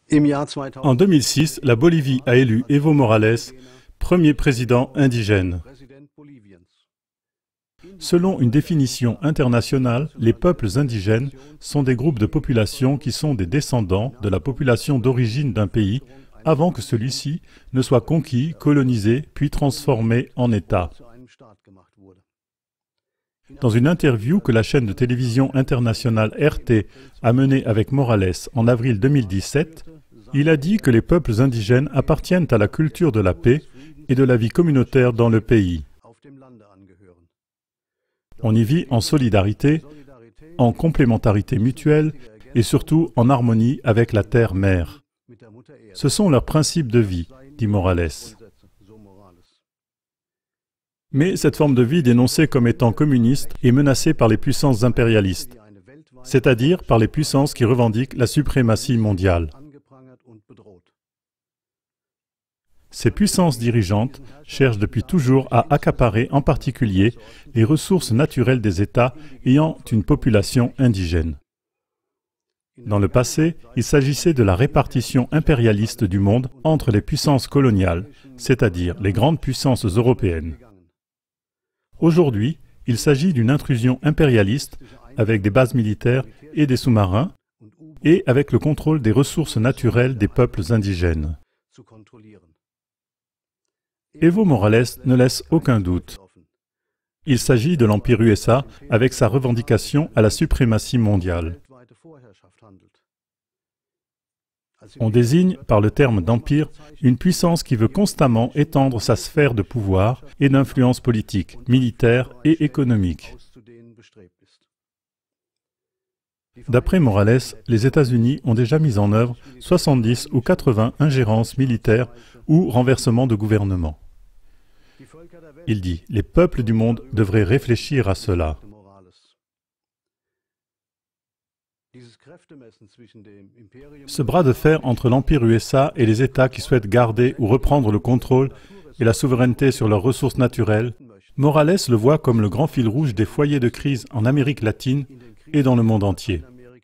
En 2006, la Bolivie a élu Evo Morales, premier président indigène. Selon une définition internationale, les peuples indigènes sont des groupes de population qui sont des descendants de la population d'origine d'un pays avant que celui-ci ne soit conquis, colonisé, puis transformé en État. Dans une interview que la chaîne de télévision internationale RT a menée avec Morales en avril 2017, il a dit que les peuples indigènes appartiennent à la culture de la paix et de la vie communautaire dans le pays. On y vit en solidarité, en complémentarité mutuelle et surtout en harmonie avec la terre-mère. Ce sont leurs principes de vie, dit Morales. Mais cette forme de vie dénoncée comme étant communiste est menacée par les puissances impérialistes, c'est-à-dire par les puissances qui revendiquent la suprématie mondiale. Ces puissances dirigeantes cherchent depuis toujours à accaparer en particulier les ressources naturelles des États ayant une population indigène. Dans le passé, il s'agissait de la répartition impérialiste du monde entre les puissances coloniales, c'est-à-dire les grandes puissances européennes. Aujourd'hui, il s'agit d'une intrusion impérialiste avec des bases militaires et des sous-marins et avec le contrôle des ressources naturelles des peuples indigènes. Evo Morales ne laisse aucun doute. Il s'agit de l'Empire USA avec sa revendication à la suprématie mondiale. On désigne par le terme d'empire une puissance qui veut constamment étendre sa sphère de pouvoir et d'influence politique, militaire et économique. D'après Morales, les États-Unis ont déjà mis en œuvre 70 ou 80 ingérences militaires ou renversements de gouvernement. Il dit « Les peuples du monde devraient réfléchir à cela ». Ce bras de fer entre l'Empire USA et les États qui souhaitent garder ou reprendre le contrôle et la souveraineté sur leurs ressources naturelles, Morales le voit comme le grand fil rouge des foyers de crise en Amérique latine et dans le monde entier.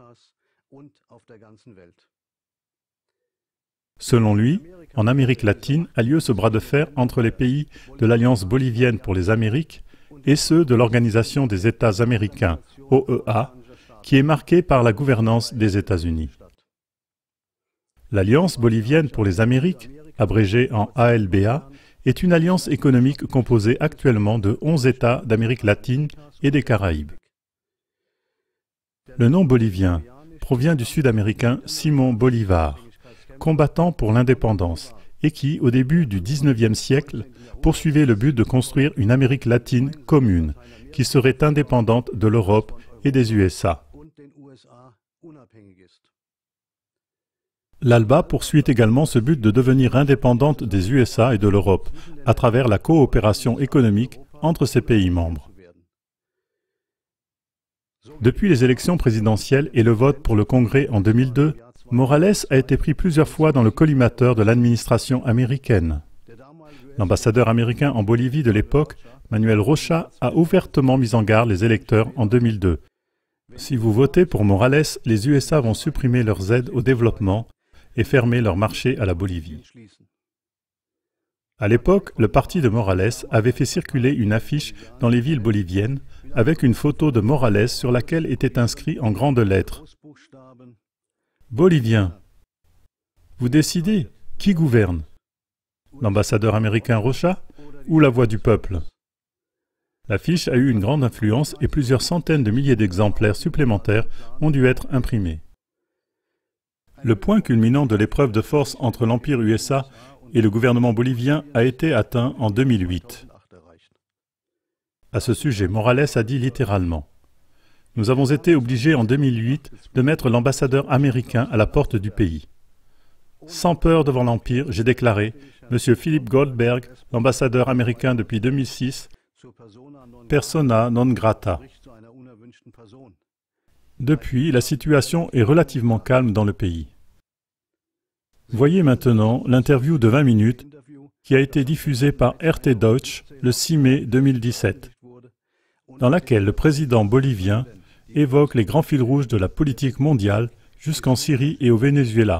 Selon lui, en Amérique latine a lieu ce bras de fer entre les pays de l'Alliance bolivienne pour les Amériques et ceux de l'Organisation des États américains, OEA, qui est marquée par la gouvernance des États-Unis. L'Alliance bolivienne pour les Amériques, abrégée en ALBA, est une alliance économique composée actuellement de 11 États d'Amérique latine et des Caraïbes. Le nom bolivien provient du Sud-Américain Simón Bolívar, combattant pour l'indépendance, et qui, au début du XIXe siècle, poursuivait le but de construire une Amérique latine commune, qui serait indépendante de l'Europe et des USA. L'ALBA poursuit également ce but de devenir indépendante des USA et de l'Europe, à travers la coopération économique entre ses pays membres. Depuis les élections présidentielles et le vote pour le Congrès en 2002, Morales a été pris plusieurs fois dans le collimateur de l'administration américaine. L'ambassadeur américain en Bolivie de l'époque, Manuel Rocha, a ouvertement mis en garde les électeurs en 2002. Si vous votez pour Morales, les USA vont supprimer leurs aides au développement et fermer leur marché à la Bolivie. À l'époque, le parti de Morales avait fait circuler une affiche dans les villes boliviennes avec une photo de Morales sur laquelle était inscrit en grandes lettres « Boliviens, vous décidez qui gouverne, l'ambassadeur américain Rocha ou la voix du peuple ?» L'affiche a eu une grande influence et plusieurs centaines de milliers d'exemplaires supplémentaires ont dû être imprimés. Le point culminant de l'épreuve de force entre l'Empire USA et le gouvernement bolivien a été atteint en 2008. À ce sujet, Morales a dit littéralement « Nous avons été obligés en 2008 de mettre l'ambassadeur américain à la porte du pays. Sans peur devant l'Empire, j'ai déclaré « Monsieur Philip Goldberg, l'ambassadeur américain depuis 2006, persona non grata ». Depuis, la situation est relativement calme dans le pays. Voyez maintenant l'interview de 20 minutes qui a été diffusée par RT Deutsch le 6 mai 2017, dans laquelle le président bolivien évoque les grands fils rouges de la politique mondiale jusqu'en Syrie et au Venezuela.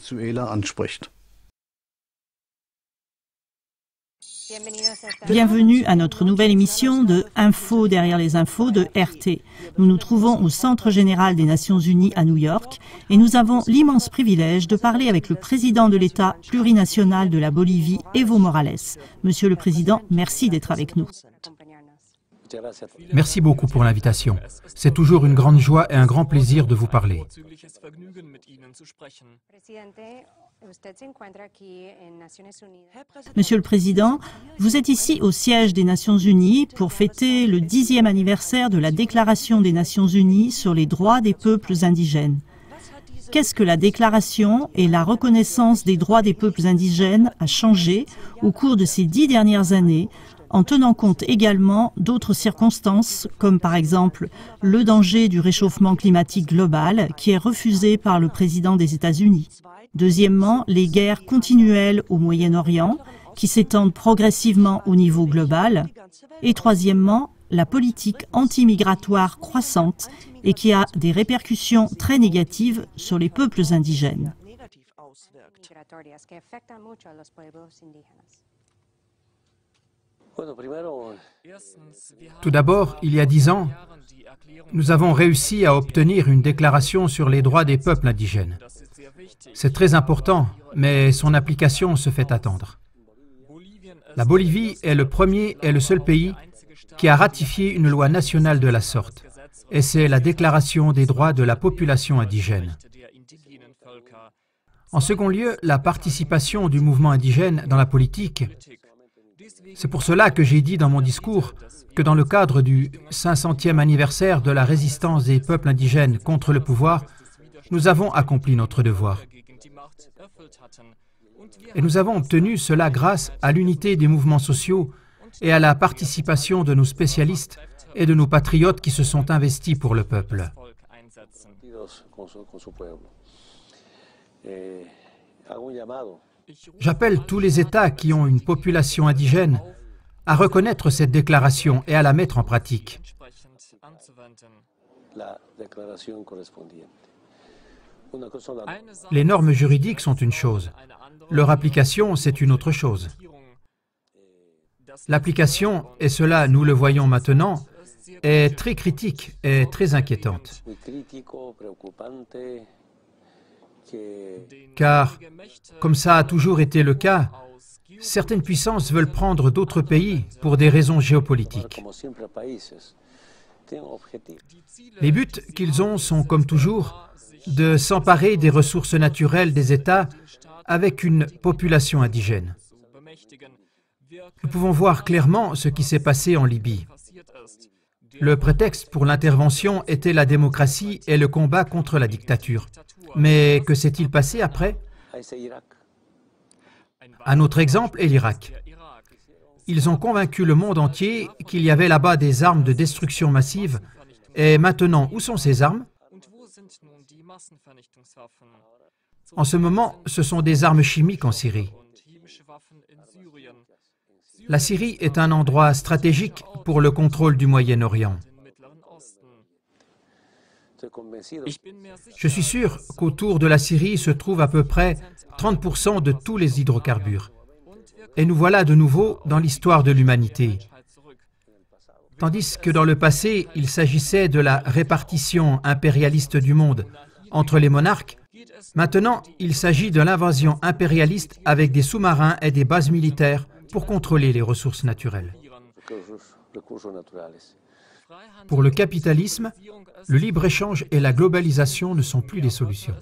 Bienvenue à notre nouvelle émission de Info derrière les infos de RT. Nous nous trouvons au Centre général des Nations Unies à New York et nous avons l'immense privilège de parler avec le président de l'État plurinational de la Bolivie, Evo Morales. Monsieur le Président, merci d'être avec nous. Merci beaucoup pour l'invitation. C'est toujours une grande joie et un grand plaisir de vous parler. Monsieur le Président, vous êtes ici au siège des Nations Unies pour fêter le 10e anniversaire de la Déclaration des Nations Unies sur les droits des peuples indigènes. Qu'est-ce que la déclaration et la reconnaissance des droits des peuples indigènes a changé au cours de ces 10 dernières années, en tenant compte également d'autres circonstances, comme par exemple le danger du réchauffement climatique global qui est refusé par le président des États-Unis. Deuxièmement, les guerres continuelles au Moyen-Orient, qui s'étendent progressivement au niveau global. Et troisièmement, la politique anti-migratoire croissante et qui a des répercussions très négatives sur les peuples indigènes. Tout d'abord, il y a 10 ans, nous avons réussi à obtenir une déclaration sur les droits des peuples indigènes. C'est très important, mais son application se fait attendre. La Bolivie est le premier et le seul pays qui a ratifié une loi nationale de la sorte, et c'est la Déclaration des droits de la population indigène. En second lieu, la participation du mouvement indigène dans la politique. C'est pour cela que j'ai dit dans mon discours que dans le cadre du 500e anniversaire de la résistance des peuples indigènes contre le pouvoir, nous avons accompli notre devoir. Et nous avons obtenu cela grâce à l'unité des mouvements sociaux et à la participation de nos spécialistes et de nos patriotes qui se sont investis pour le peuple. J'appelle tous les États qui ont une population indigène à reconnaître cette déclaration et à la mettre en pratique. Les normes juridiques sont une chose, leur application, c'est une autre chose. L'application, et cela nous le voyons maintenant, est très critique et très inquiétante. Car, comme ça a toujours été le cas, certaines puissances veulent prendre d'autres pays pour des raisons géopolitiques. Les buts qu'ils ont sont, comme toujours, de s'emparer des ressources naturelles des États avec une population indigène. Nous pouvons voir clairement ce qui s'est passé en Libye. Le prétexte pour l'intervention était la démocratie et le combat contre la dictature. Mais que s'est-il passé après? Un autre exemple est l'Irak. Ils ont convaincu le monde entier qu'il y avait là-bas des armes de destruction massive. Et maintenant, où sont ces armes? En ce moment, ce sont des armes chimiques en Syrie. La Syrie est un endroit stratégique pour le contrôle du Moyen-Orient. Je suis sûr qu'autour de la Syrie se trouve à peu près 30% de tous les hydrocarbures. Et nous voilà de nouveau dans l'histoire de l'humanité. Tandis que dans le passé, il s'agissait de la répartition impérialiste du monde entre les monarques, maintenant, il s'agit de l'invasion impérialiste avec des sous-marins et des bases militaires pour contrôler les ressources naturelles. Pour le capitalisme, le libre-échange et la globalisation ne sont plus des solutions.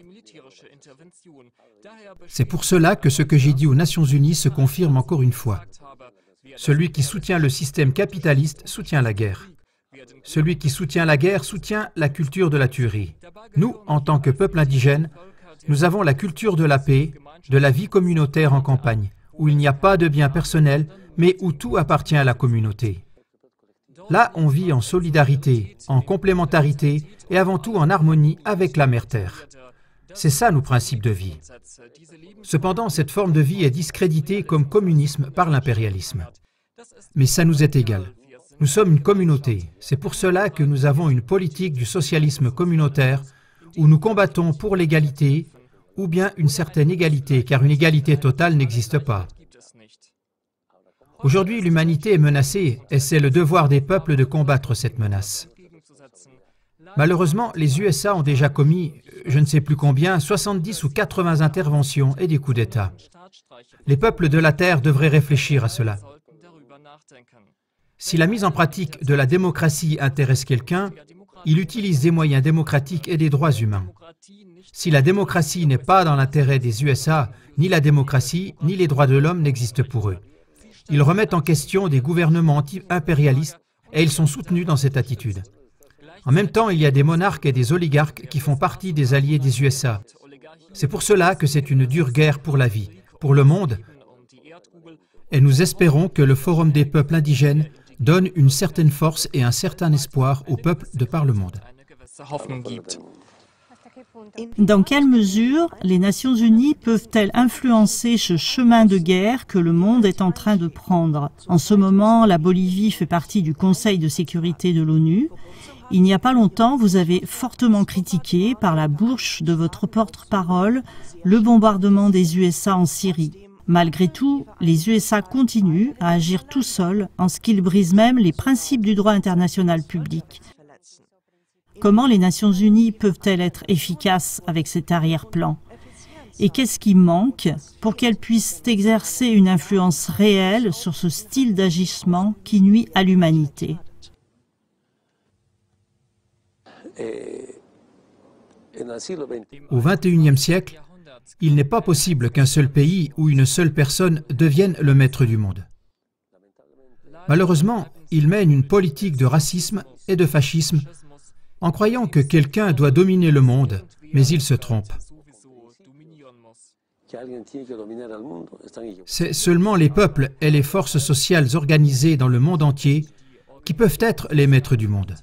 C'est pour cela que ce que j'ai dit aux Nations Unies se confirme encore une fois. Celui qui soutient le système capitaliste soutient la guerre. Celui qui soutient la guerre soutient la culture de la tuerie. Nous, en tant que peuple indigène, nous avons la culture de la paix, de la vie communautaire en campagne, où il n'y a pas de bien personnel, mais où tout appartient à la communauté. Là, on vit en solidarité, en complémentarité et avant tout en harmonie avec la Mère-Terre. C'est ça nos principes de vie. Cependant, cette forme de vie est discréditée comme communisme par l'impérialisme. Mais ça nous est égal. Nous sommes une communauté. C'est pour cela que nous avons une politique du socialisme communautaire où nous combattons pour l'égalité ou bien une certaine égalité, car une égalité totale n'existe pas. Aujourd'hui, l'humanité est menacée et c'est le devoir des peuples de combattre cette menace. Malheureusement, les USA ont déjà commis, je ne sais plus combien, 70 ou 80 interventions et des coups d'État. Les peuples de la Terre devraient réfléchir à cela. Si la mise en pratique de la démocratie intéresse quelqu'un, il utilise des moyens démocratiques et des droits humains. Si la démocratie n'est pas dans l'intérêt des USA, ni la démocratie, ni les droits de l'homme n'existent pour eux. Ils remettent en question des gouvernements anti-impérialistes et ils sont soutenus dans cette attitude. En même temps, il y a des monarques et des oligarques qui font partie des alliés des USA. C'est pour cela que c'est une dure guerre pour la vie, pour le monde, et nous espérons que le Forum des peuples indigènes donne une certaine force et un certain espoir aux peuples de par le monde. Dans quelle mesure les Nations Unies peuvent-elles influencer ce chemin de guerre que le monde est en train de prendre? En ce moment, la Bolivie fait partie du Conseil de sécurité de l'ONU. Il n'y a pas longtemps, vous avez fortement critiqué, par la bouche de votre porte-parole, le bombardement des USA en Syrie. Malgré tout, les USA continuent à agir tout seuls, en ce qu'ils brisent même les principes du droit international public. Comment les Nations Unies peuvent-elles être efficaces avec cet arrière-plan? Et qu'est-ce qui manque pour qu'elles puissent exercer une influence réelle sur ce style d'agissement qui nuit à l'humanité? Au XXIe siècle, il n'est pas possible qu'un seul pays ou une seule personne devienne le maître du monde. Malheureusement, il mène une politique de racisme et de fascisme en croyant que quelqu'un doit dominer le monde, mais il se trompe. C'est seulement les peuples et les forces sociales organisées dans le monde entier qui peuvent être les maîtres du monde.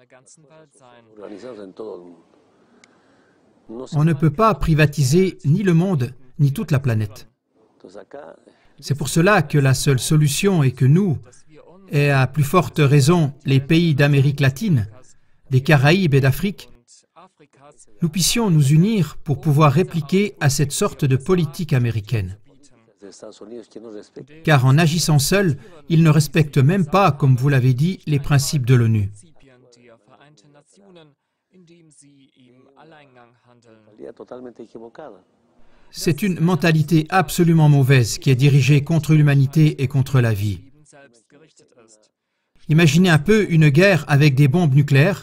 On ne peut pas privatiser ni le monde, ni toute la planète. C'est pour cela que la seule solution est que nous, et à plus forte raison les pays d'Amérique latine, des Caraïbes et d'Afrique, nous puissions nous unir pour pouvoir répliquer à cette sorte de politique américaine. Car en agissant seuls, ils ne respectent même pas, comme vous l'avez dit, les principes de l'ONU. C'est une mentalité absolument mauvaise qui est dirigée contre l'humanité et contre la vie. Imaginez un peu une guerre avec des bombes nucléaires.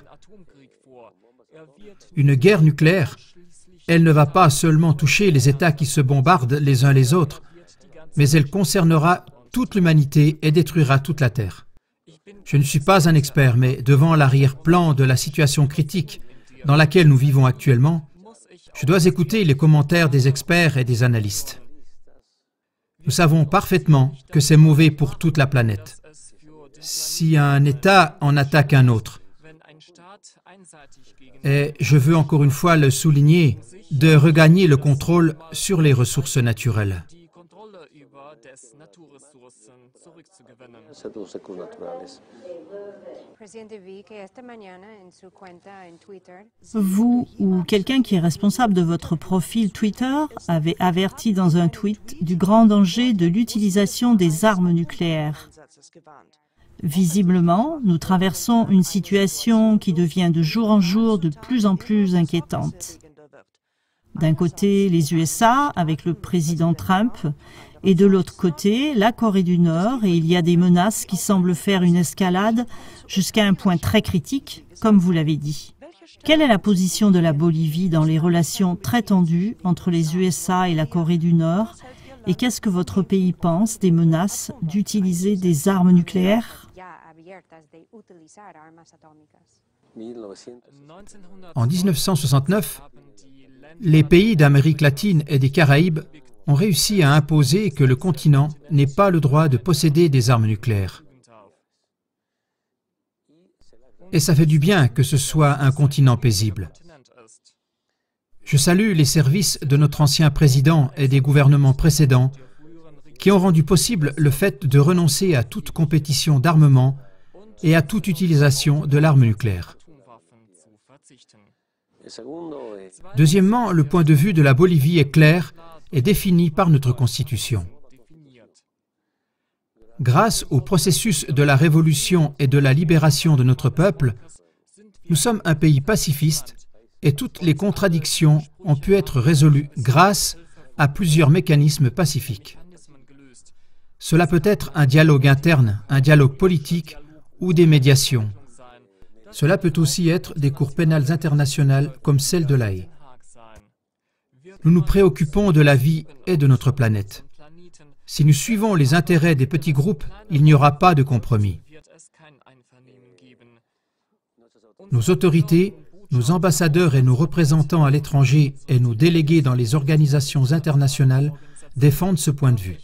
Une guerre nucléaire, elle ne va pas seulement toucher les États qui se bombardent les uns les autres, mais elle concernera toute l'humanité et détruira toute la Terre. Je ne suis pas un expert, mais devant l'arrière-plan de la situation critique dans laquelle nous vivons actuellement, je dois écouter les commentaires des experts et des analystes. Nous savons parfaitement que c'est mauvais pour toute la planète. Si un État en attaque un autre, et je veux encore une fois le souligner, de regagner le contrôle sur les ressources naturelles. Vous ou quelqu'un qui est responsable de votre profil Twitter avez averti dans un tweet du grand danger de l'utilisation des armes nucléaires. Visiblement, nous traversons une situation qui devient de jour en jour de plus en plus inquiétante. D'un côté, les USA avec le président Trump, et de l'autre côté, la Corée du Nord, et il y a des menaces qui semblent faire une escalade jusqu'à un point très critique, comme vous l'avez dit. Quelle est la position de la Bolivie dans les relations très tendues entre les USA et la Corée du Nord? Et qu'est-ce que votre pays pense des menaces d'utiliser des armes nucléaires? En 1969, les pays d'Amérique latine et des Caraïbes ont réussi à imposer que le continent n'ait pas le droit de posséder des armes nucléaires. Et ça fait du bien que ce soit un continent paisible. Je salue les services de notre ancien président et des gouvernements précédents qui ont rendu possible le fait de renoncer à toute compétition d'armement et à toute utilisation de l'arme nucléaire. Deuxièmement, le point de vue de la Bolivie est clair et défini par notre Constitution. Grâce au processus de la révolution et de la libération de notre peuple, nous sommes un pays pacifiste et toutes les contradictions ont pu être résolues grâce à plusieurs mécanismes pacifiques. Cela peut être un dialogue interne, un dialogue politique ou des médiations. Cela peut aussi être des cours pénales internationales comme celle de l'Haye. Nous nous préoccupons de la vie et de notre planète. Si nous suivons les intérêts des petits groupes, il n'y aura pas de compromis. Nos autorités, nos ambassadeurs et nos représentants à l'étranger et nos délégués dans les organisations internationales défendent ce point de vue.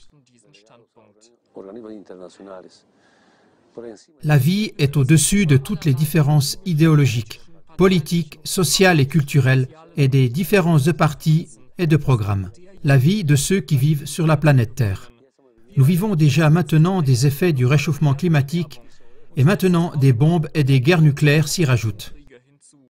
La vie est au-dessus de toutes les différences idéologiques, politiques, sociales et culturelles et des différences de partis et de programmes. La vie de ceux qui vivent sur la planète Terre. Nous vivons déjà maintenant des effets du réchauffement climatique et maintenant des bombes et des guerres nucléaires s'y rajoutent.